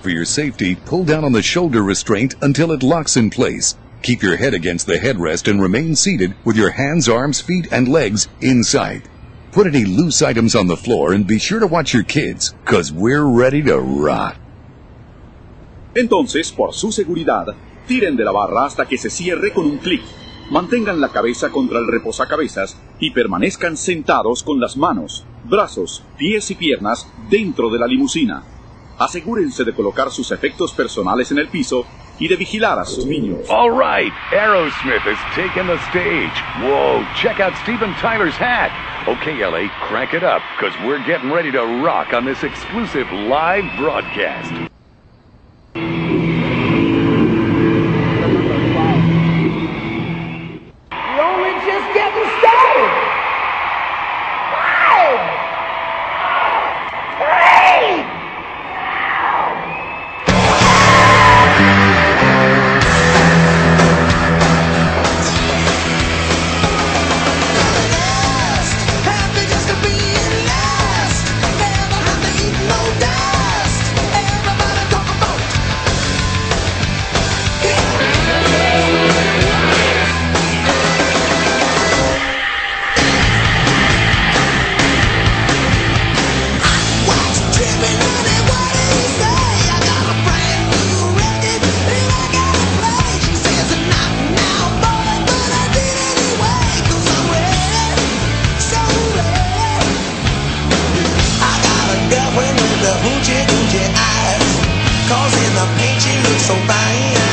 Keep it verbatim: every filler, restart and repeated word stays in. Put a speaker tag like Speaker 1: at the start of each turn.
Speaker 1: For your safety, pull down on the shoulder restraint until it locks in place. Keep your head against the headrest and remain seated with your hands, arms, feet, and legs inside. Put any loose items on the floor and be sure to watch your kids, cause we're ready to rock.
Speaker 2: Entonces, por su seguridad, tiren de la barra hasta que se cierre con un clic. Mantengan la cabeza contra el reposacabezas y permanezcan sentados con las manos, brazos, pies y piernas dentro de la limusina. Asegúrense de colocar sus efectos personales en el piso y de vigilar a sus niños.
Speaker 3: All right, Aerosmith has taken the stage. Whoa, check out Steven Tyler's hat. Okay, L A, crank it up, because we're getting ready to rock on this exclusive live broadcast.
Speaker 4: We're only just getting started. Five, three,
Speaker 5: happy just to be last. Never have to eat no dust. Everybody talk about. What's tripping on it? What did he say? I got a brand new record and I gotta play. She says not now, boy, but I did anyway. 'Cause I'm ready, so ready. I got a girlfriend with the hoochie coochie eyes. 'Cause in the paint she looks so fine.